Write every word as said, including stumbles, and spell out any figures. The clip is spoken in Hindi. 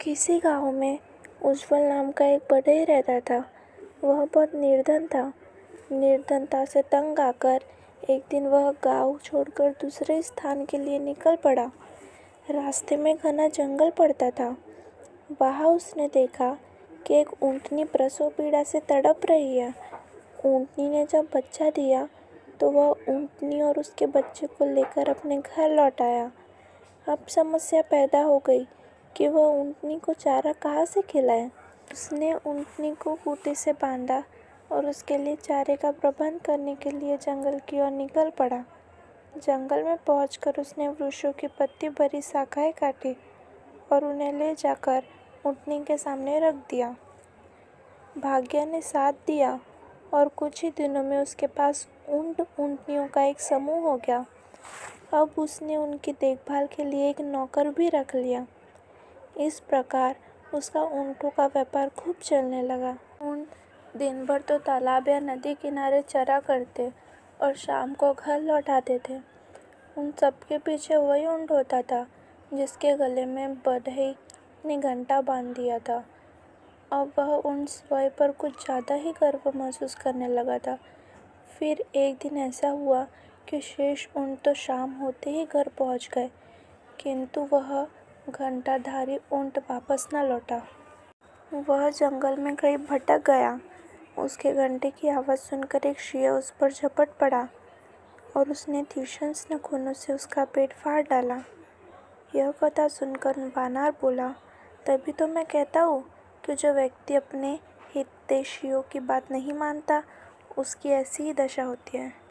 किसी गांव में उज्ज्वल नाम का एक बढ़ई रहता था। वह बहुत निर्धन था। निर्धनता से तंग आकर एक दिन वह गांव छोड़कर दूसरे स्थान के लिए निकल पड़ा। रास्ते में घना जंगल पड़ता था। वहाँ उसने देखा कि एक ऊँटनी प्रसव पीड़ा से तड़प रही है। ऊँटनी ने जब बच्चा दिया तो वह ऊँटनी और उसके बच्चे को लेकर अपने घर लौट आया। अब समस्या पैदा हो गई कि वह ऊँटनी को चारा कहाँ से खिलाए। उसने ऊँटनी को खूंटी से बांधा और उसके लिए चारे का प्रबंध करने के लिए जंगल की ओर निकल पड़ा। जंगल में पहुंचकर उसने वृक्षों की पत्ती भरी शाखाएं काटी और उन्हें ले जाकर ऊँटनी के सामने रख दिया। भाग्य ने साथ दिया और कुछ ही दिनों में उसके पास ऊँट ऊँटनियों का एक समूह हो गया। अब उसने उनकी देखभाल के लिए एक नौकर भी रख लिया। इस प्रकार उसका ऊँटों का व्यापार खूब चलने लगा। ऊँट दिन भर तो तालाब या नदी किनारे चरा करते और शाम को घर लौट आते थे। उन सबके पीछे वही ऊँट होता था जिसके गले में बढ़ई ने घंटा बांध दिया था। अब वह ऊँट स्वयं पर कुछ ज़्यादा ही गर्व महसूस करने लगा था। फिर एक दिन ऐसा हुआ कि शेष ऊँट तो शाम होते ही घर पहुंच गए, किंतु वह घंटाधारी ऊँट वापस न लौटा। वह जंगल में कहीं भटक गया। उसके घंटे की आवाज़ सुनकर एक शेर उस पर झपट पड़ा और उसने तीक्ष्ण नाखूनों से उसका पेट फाड़ डाला। यह कथा सुनकर वानर बोला, तभी तो मैं कहता हूँ कि जो व्यक्ति अपने हितैषियों की बात नहीं मानता, उसकी ऐसी ही दशा होती है।